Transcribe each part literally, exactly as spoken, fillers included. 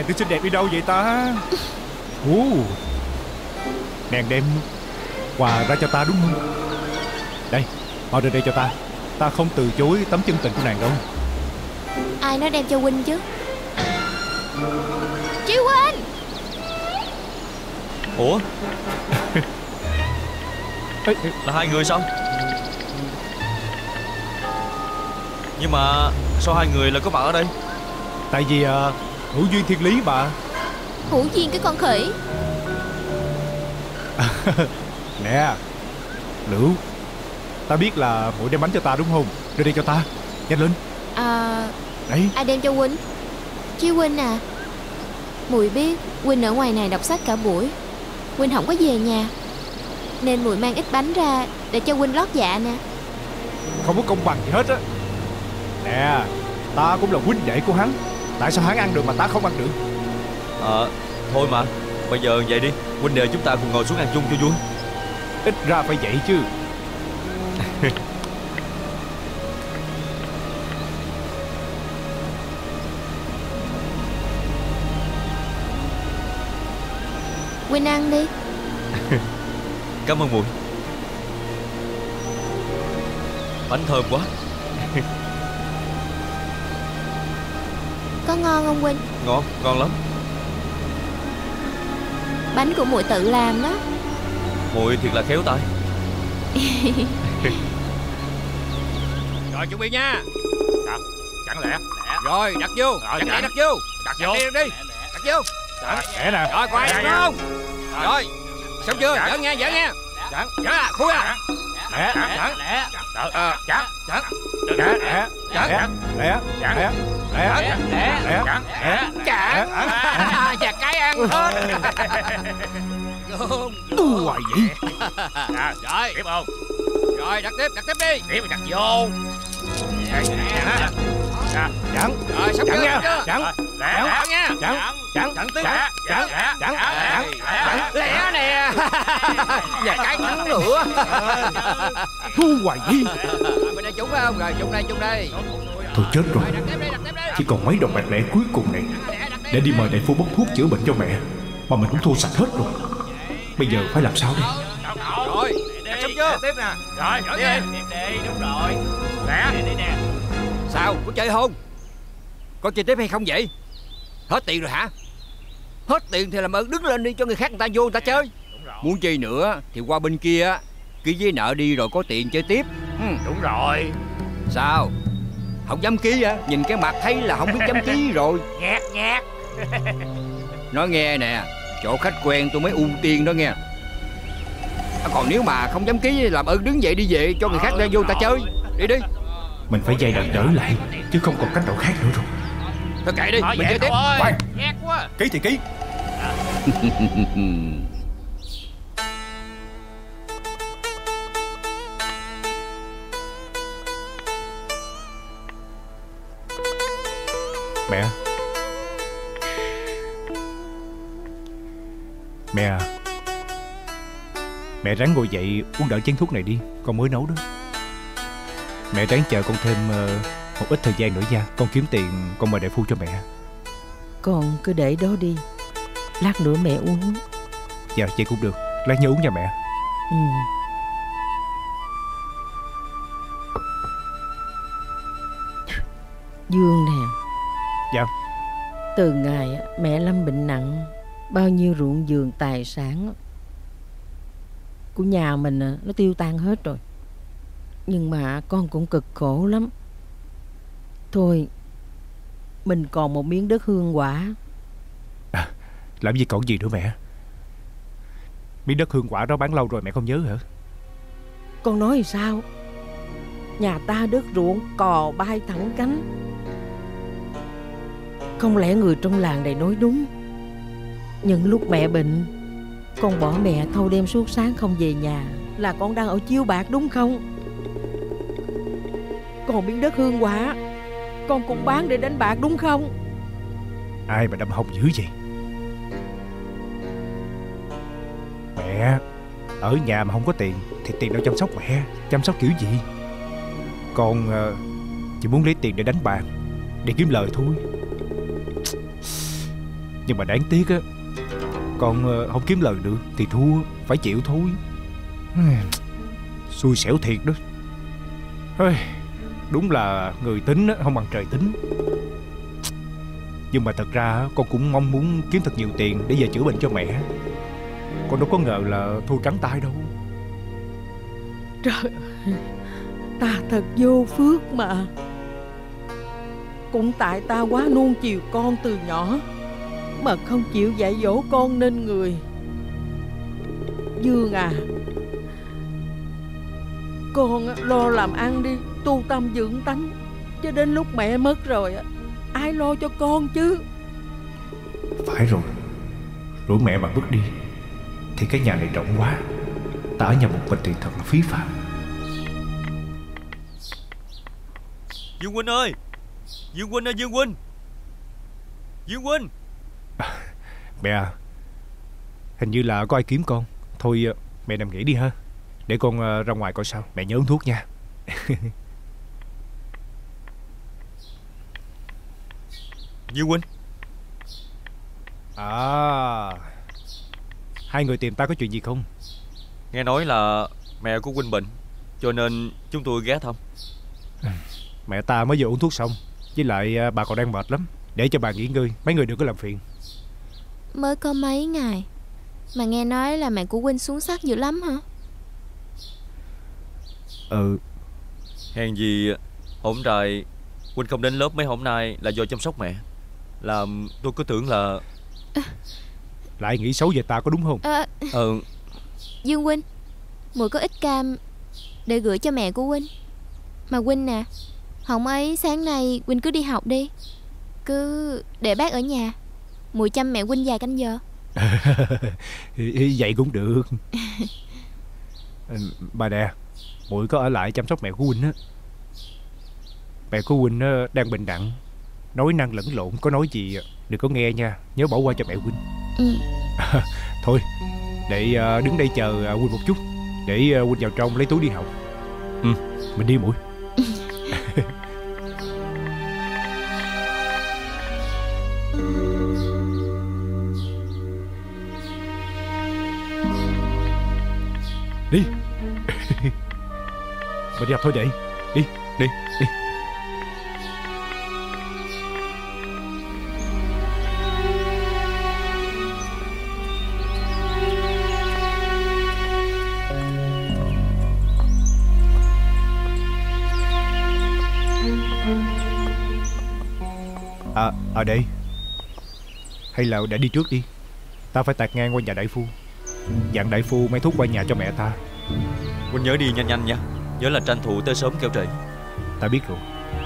Nàng tôi xinh đẹp đi đâu vậy ta? Ồ, nàng đem quà ra cho ta đúng không? Đây, mau đưa đây cho ta. Ta không từ chối tấm chân tình của nàng đâu. Ai nói đem cho huynh chứ? Chí huynh! Ủa? Là hai người sao? Nhưng mà sao hai người lại có mặt ở đây? Tại vì uh, hữu duyên thiên lý bà. Hữu duyên cái con khỉ. Nè Lựu, ta biết là muội đem bánh cho ta đúng không? Đưa đây cho ta, nhanh lên. À, đấy. Ai đem cho huynh? Chí huynh à, muội biết huynh ở ngoài này đọc sách cả buổi, huynh không có về nhà, nên muội mang ít bánh ra để cho huynh lót dạ nè. Không có công bằng gì hết á. Nè, ta cũng là huynh đệ của hắn, tại sao hắn ăn được mà ta không ăn được? Ờ, à, thôi mà, bây giờ vậy đi, huynh đệ chúng ta cùng ngồi xuống ăn chung cho vui. Ít ra phải vậy chứ. Huynh ăn đi. Cảm ơn muội. Bánh thơm quá. Có ngon không huynh? Ngon, ngon lắm. Bánh của muội tự làm đó. Muội thiệt là khéo tay. Rồi chuẩn bị nha. Đặt, chẳng lẽ. Rồi đặt vô, chẳng lẽ đặt vô. Đặt vô đi, đi. Đặt vô. Để nè. Rồi quay đúng không? Rồi, xong chưa? Dở nha, dở nha. Dở à, khui à. Lẹ, Dở. lẹ. Ờ, dở, dở. Lẹ, lẹ, lẹ, lẹ, lẹ, lẹ, lẹ, lẹ, lẹ. Chả. Và cái ăn hết. Tu hoài vậy. Rồi, tiếp không? Rồi, đặt tiếp, đặt tiếp đi. Tiếp đặt vô. Chẳng. Rồi, xong chưa? Nha. Chẳng. Chẳng. Chẳng nha. Chẳng. Chẳng. Chẳng tiếp. Chẳng. Chẳng. Chẳng. Chẳng. Lẹ nè. Và cái trắng nữa. Tu hoài vậy. Bên đây trúng phải không? Rồi, trúng đây, trúng đây. Tôi chết rồi. Chỉ còn mấy đồng bạc lẻ cuối cùng này để đi mời đại phu bốc thuốc chữa bệnh cho mẹ, mà mình cũng thua sạch hết rồi. Bây giờ phải làm sao đây? Rồi, xong chưa? Tiếp nè. Rồi, đi đi. Đi, đúng rồi. Lẹ. Đi nè. Sao, có chơi không? Có chơi tiếp hay không vậy? Hết tiền rồi hả? Hết tiền thì làm ơn đứng lên đi cho người khác người ta vô người ta chơi. Muốn chơi nữa thì qua bên kia ký giấy nợ đi rồi có tiền chơi tiếp. Ừ. Đúng rồi. Sao? Không dám ký á? Nhìn cái mặt thấy là không biết dám ký rồi. Nhát nhát. Nói nghe nè, chỗ khách quen tôi mới ưu tiên đó nghe. À, còn nếu mà không dám ký làm ơn đứng dậy đi về cho người khác ra vô người ta chơi. Đi đi. Mình phải dày đợt đỡ lại, chứ không còn cách nào khác nữa rồi. Thôi kệ đi, thôi, mình chơi tiếp. Khoan, nhát quá. ký thì ký. Mẹ. Mẹ à, mẹ ráng ngồi dậy uống đỡ chén thuốc này đi, con mới nấu đó. Mẹ ráng chờ con thêm uh, một ít thời gian nữa nha. Con kiếm tiền con mời đại phu cho mẹ. Con cứ để đó đi, lát nữa mẹ uống. Dạ vậy cũng được, lát nhớ uống nha mẹ. Ừ. Dương nè. Dạ. Từ ngày mẹ Lâm bệnh nặng, bao nhiêu ruộng vườn tài sản của nhà mình nó tiêu tan hết rồi. Nhưng mà con cũng cực khổ lắm. Thôi, mình còn một miếng đất hương quả. À, làm gì còn gì nữa mẹ? Miếng đất hương quả đó bán lâu rồi mẹ không nhớ hả? Con nói thì sao? Nhà ta đất ruộng cò bay thẳng cánh. Không lẽ người trong làng này nói đúng? Nhưng lúc mẹ bệnh, con bỏ mẹ thâu đêm suốt sáng không về nhà là con đang ở chiêu bạc đúng không? Còn miếng đất hương quả con cũng bán để đánh bạc đúng không? Ai mà đâm hông dữ vậy? Mẹ, ở nhà mà không có tiền thì tiền đâu chăm sóc mẹ. Chăm sóc kiểu gì? Con uh, chỉ muốn lấy tiền để đánh bạc, để kiếm lời thôi. Nhưng mà đáng tiếc á, con không kiếm lời được thì thua, phải chịu thôi. Xui xẻo thiệt đó. Đúng là người tính không bằng trời tính. Nhưng mà thật ra con cũng mong muốn kiếm thật nhiều tiền để về chữa bệnh cho mẹ. Con đâu có ngờ là thua cắn tay đâu. Trời ơi, ta thật vô phước mà. Cũng tại ta quá nuông chiều con từ nhỏ mà không chịu dạy dỗ con nên người. Dương à, con lo làm ăn đi, tu tâm dưỡng tánh, chứ đến lúc mẹ mất rồi ai lo cho con chứ. Phải rồi, rủi mẹ mà bước đi thì cái nhà này rộng quá, ta ở nhà một mình thì thật là phí phạm. Dương huynh ơi, Dương huynh ơi, Dương huynh, Dương huynh. À, mẹ à, hình như là có ai kiếm con. Thôi mẹ nằm nghỉ đi ha, để con ra ngoài coi sao. Mẹ nhớ uống thuốc nha. Dương huynh. À, hai người tìm ta có chuyện gì không? Nghe nói là mẹ của huynh bệnh, cho nên chúng tôi ghé thăm. Mẹ ta mới vừa uống thuốc xong, với lại bà còn đang mệt lắm. Để cho bà nghỉ ngơi, mấy người đừng có làm phiền. Mới có mấy ngày mà nghe nói là mẹ của huynh xuống sắc dữ lắm hả? Ừ. Hèn gì hôm nay huynh không đến lớp mấy hôm nay là do chăm sóc mẹ. Làm tôi cứ tưởng là à. Lại nghĩ xấu về ta có đúng không? à. Ừ. Dương huynh, muội có ít cam để gửi cho mẹ của huynh. Mà huynh nè, hổng ấy sáng nay huynh cứ đi học đi, cứ để bác ở nhà, muội chăm mẹ huynh vài canh giờ. Vậy cũng được. Bà nè, muội có ở lại chăm sóc mẹ của huynh á. Mẹ của huynh đang bệnh nặng, nói năng lẫn lộn, có nói gì đừng có nghe nha, nhớ bỏ qua cho mẹ huynh. Ừ. À, thôi để đứng đây chờ huynh một chút, để huynh vào trong lấy túi đi học. Ừ, mình đi muội. Đi. Mình đi học thôi vậy. Đi, đi, đi. À, ở đây. Hay là đã đi trước đi. Ta phải tạt ngang qua nhà đại phu, dặn đại phu mấy thuốc qua nhà cho mẹ ta. Huynh nhớ đi nhanh nhanh nha, nhớ là tranh thủ tới sớm kẻo trễ. Ta biết rồi.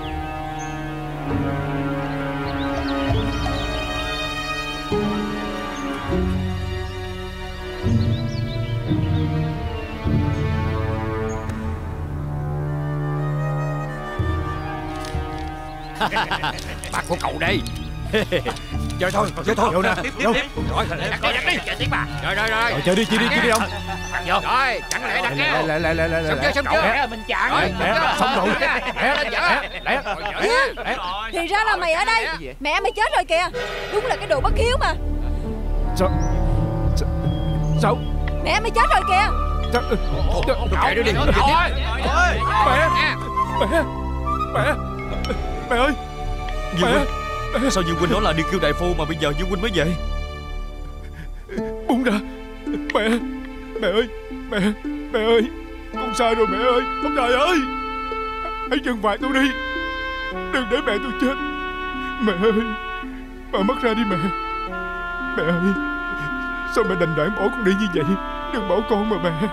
Bác của cậu đây. Chơi thôi, chơi thôi. Vô nè, vô. Rồi, đặt đi, đặt đi, chơi tiếp bà. Rồi, rồi, rồi. Rồi chơi đi, chơi đi, chơi đi ông. Vô. Rồi, chẳng lẽ đặt keo. Lại, lại, lại, lại, xong chưa, xong chưa? Mình chặn. Rồi, xong rồi. Lẹ, lẹ. Thì ra là mày ở đây. Mẹ mày chết rồi kìa. Đúng là cái đồ bất hiếu mà. Sao? Sao? Mẹ mày chết rồi kìa. Thôi, chạy đi đi. Thôi. Mẹ. Mẹ. Mẹ. Mẹ ơi. Dương huynh, sao Dương huynh nói là đi kêu đại phu mà bây giờ Dương huynh mới về? Buông ra. Mẹ. Mẹ ơi. Mẹ. Mẹ ơi. Con sai rồi mẹ ơi. Ông trời ơi, hãy trừng phạt tôi đi, đừng để mẹ tôi chết. Mẹ ơi, bà mất ra đi mẹ. Mẹ ơi, sao mẹ đành đoạn bỏ con đi như vậy? Đừng bỏ con mà mẹ.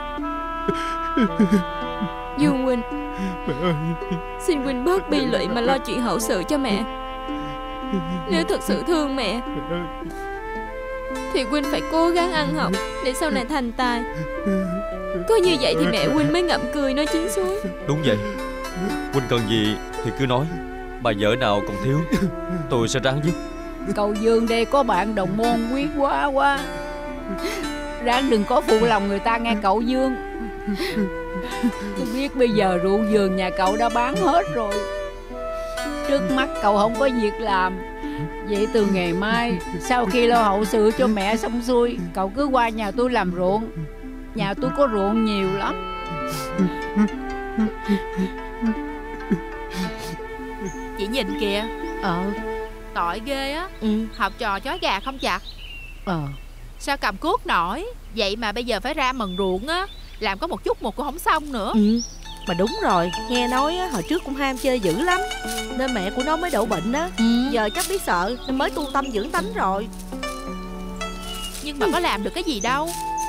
Dương huynh, mẹ ơi, xin huynh bớt bi lụy mà lo chuyện hậu sự cho mẹ. Nếu thật sự thương mẹ thì huynh phải cố gắng ăn học để sau này thành tài. Có như vậy thì mẹ huynh mới ngậm cười nói chín suối. Đúng vậy. Huynh cần gì thì cứ nói, bà vợ nào còn thiếu tôi sẽ ráng giúp. Cậu Dương đây có bạn đồng môn quý quá quá. Ráng đừng có phụ lòng người ta nghe cậu Dương. Tôi biết bây giờ ruộng vườn nhà cậu đã bán hết rồi. Trước mắt cậu không có việc làm Vậy từ ngày mai, sau khi lo hậu sự cho mẹ xong xuôi, cậu cứ qua nhà tôi làm ruộng. Nhà tôi có ruộng nhiều lắm. Chị nhìn kìa. Ờ. Tội ghê á. Ừ. Học trò chói gà không chặt. Ờ. Sao cầm cuốc nổi. Vậy mà bây giờ phải ra mần ruộng á. Làm có một chút một cũng không xong nữa. Ừ. Mà đúng rồi, nghe nói á, hồi trước cũng ham chơi dữ lắm, nên mẹ của nó mới đổ bệnh á. Ừ. Giờ chắc biết sợ nên mới tu tâm dưỡng tánh rồi. Nhưng mà có làm được cái gì đâu.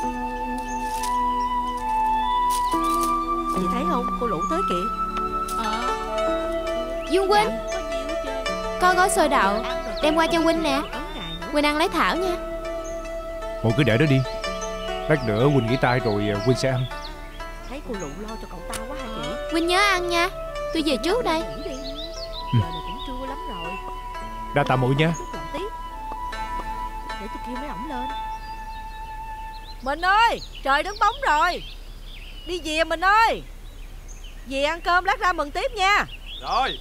Chị thấy không, cô Lũ tới kìa. Ờ. Dương huynh, có gói xôi đậu đem qua cho huynh nè. Huynh ăn lấy thảo nha. Thôi cứ để đó đi, lát nữa Huynh nghỉ tay rồi Huynh sẽ ăn. Thấy cô Lũ lo cho cậu ta quá hả chị? Huynh nhớ ăn nha. Tôi về trước đây. Nghỉ đi. Ừ. Giờ này cũng trưa lắm rồi. Đa tạ muội nha. Chút làm tiếp. Để tôi kêu mấy ổng lên. Mình ơi, trời đứng bóng rồi. Đi về mình ơi. Về ăn cơm lát ra mừng tiếp nha. Rồi.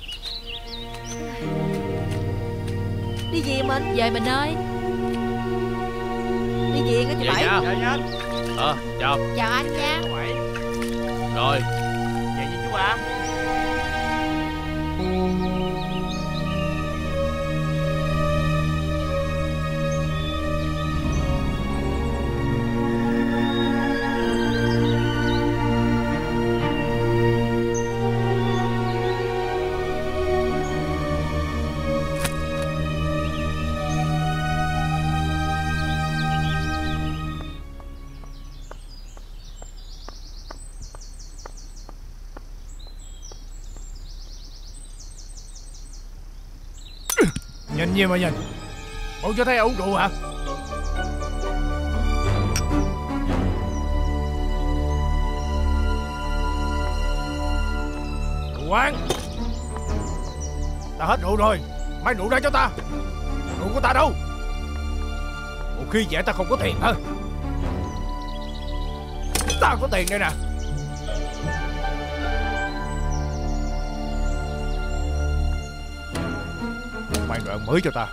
Đi về mình. Về mình ơi. Đi về nghe chị Bảy. Dạ nha. Ờ, chào. Chào anh nha. Rồi. Vậy với chú à. Nhìn gì mà nhìn, bộ cho thấy uống rượu hả? Quán, ta hết rượu rồi, mang rượu ra cho ta. Rượu của ta đâu? Một khi vậy ta không có tiền hả? Ta có tiền đây nè. Mang đoạn mới cho ta.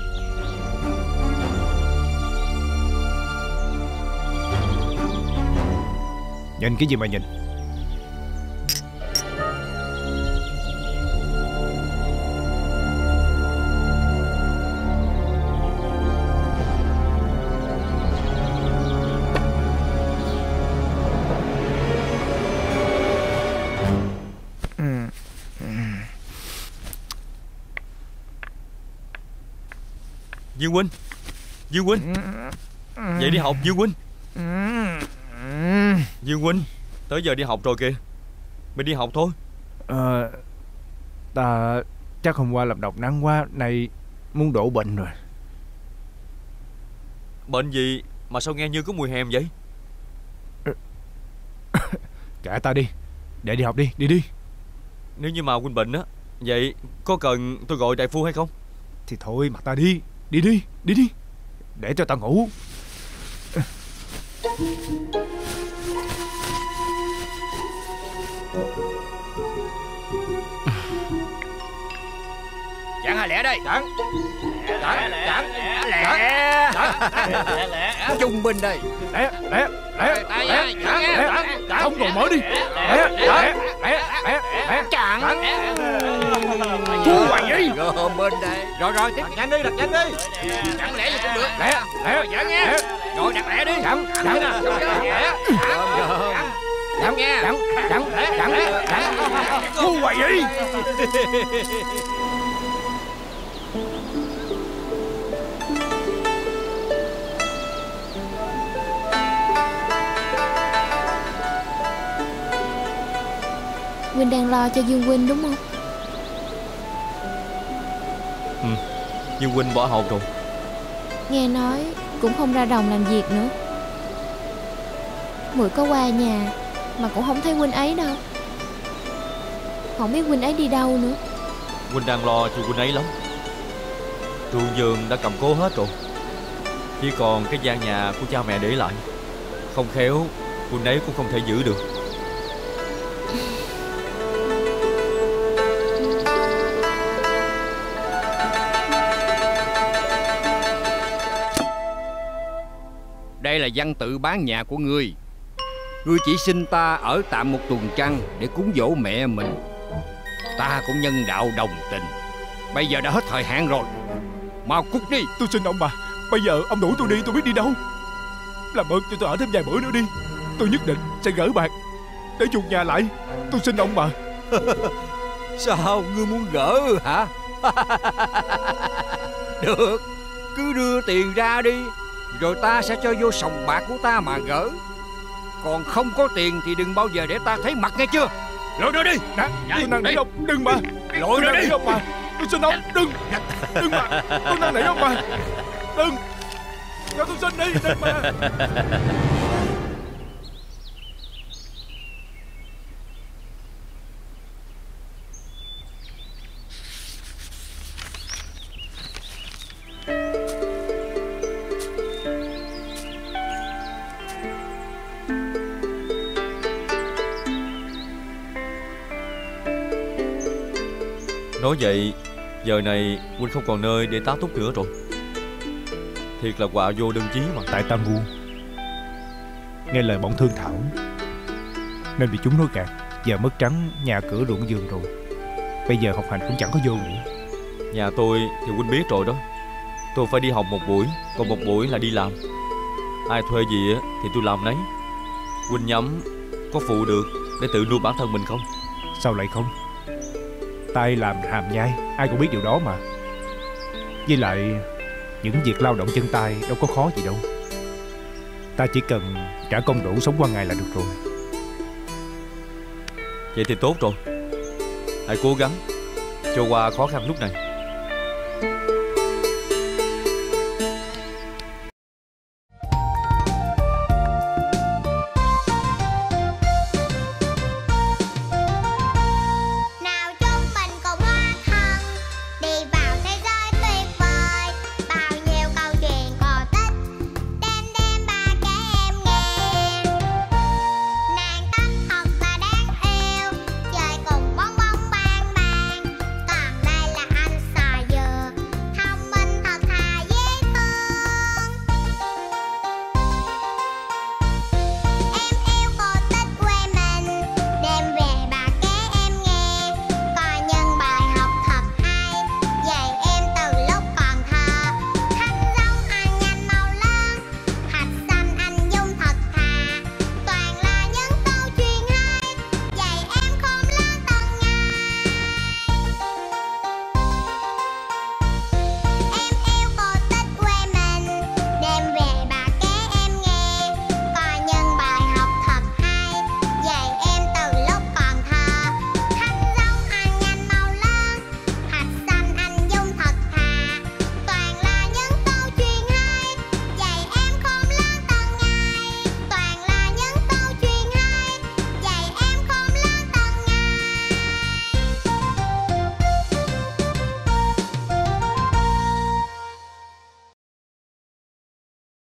Nhìn cái gì mà nhìn? Dương huynh, Dương huynh, vậy đi học Dương huynh. Dương huynh, tới giờ đi học rồi kìa. Mình đi học thôi. Ờ, ta chắc hôm qua làm độc nắng quá, nay muốn đổ bệnh rồi. Bệnh gì mà sao nghe như có mùi hèm vậy? Kệ ta đi, để đi học đi, đi đi. Nếu như mà huynh bệnh á, vậy có cần tôi gọi đại phu hay không? Thì thôi mặc ta đi. Đi đi, đi đi. Để cho ta ngủ. Chặn hai lẻ đây. Chặn. Chặn. Chặn. Lẻ. Lẻ. Trung binh đây. Lẻ, lẻ, lẻ, lẻ, lẻ. Không còn mở đi. Lẻ, lẻ, lẻ, lẻ, lẻ. Chặn. Chú hoàng đi. Gom bên đây. Rồi rồi, tiếp nhanh đi, đặt nhanh đi. Chặn lẻ gì cũng được. Lẻ, lẻ, chặn nha. Rồi đặt lẻ đi. Chặn, chặn nè. Lẻ. Chặn nha. Chặn, chặn, chặn, chặn. Chú hoàng đi. Huynh đang lo cho Dương huynh đúng không? Ừ, Dương huynh bỏ học rồi. Nghe nói cũng không ra đồng làm việc nữa. Muội có qua nhà mà cũng không thấy huynh ấy đâu. Không biết huynh ấy đi đâu nữa. Huynh đang lo cho huynh ấy lắm. Ruộng vườn đã cầm cố hết rồi, chỉ còn cái gian nhà của cha mẹ để lại. Không khéo huynh ấy cũng không thể giữ được. Đây là văn tự bán nhà của ngươi. Ngươi chỉ xin ta ở tạm một tuần trăng để cúng dỗ mẹ mình. Ta cũng nhân đạo đồng tình. Bây giờ đã hết thời hạn rồi, mau cút đi. Tôi xin ông mà, bây giờ ông đuổi tôi đi tôi biết đi đâu. Làm ơn cho tôi ở thêm vài bữa nữa đi. Tôi nhất định sẽ gỡ bạc để dùng nhà lại. Tôi xin ông mà. Sao ngươi muốn gỡ hả? Được, cứ đưa tiền ra đi, rồi ta sẽ cho vô sòng bạc của ta mà gỡ. Còn không có tiền thì đừng bao giờ để ta thấy mặt nghe chưa. Lôi ra đi. Nè, tôi năn nỉ ông đừng mà. Lôi ra đi ông mà. Tôi xin ông đừng. Đừng mà. Tôi năn nỉ ông mà. Đừng. Cho tôi xin đi. Đừng mà. Nói vậy, giờ này huynh không còn nơi để tá túc nữa rồi. Thiệt là họa vô đơn chí mà. Tại ta ngu, nghe lời bọn thương thảo nên bị chúng nói gạt, giờ mất trắng nhà cửa ruộng vườn rồi. Bây giờ học hành cũng chẳng có vô nữa. Nhà tôi thì huynh biết rồi đó. Tôi phải đi học một buổi, còn một buổi là đi làm. Ai thuê gì thì tôi làm nấy. Huynh nhắm có phụ được để tự nuôi bản thân mình không? Sao lại không? Tay làm hàm nhai, ai cũng biết điều đó mà. Với lại những việc lao động chân tay đâu có khó gì đâu. Ta chỉ cần trả công đủ sống qua ngày là được rồi. Vậy thì tốt rồi. Hãy cố gắng cho qua khó khăn lúc này.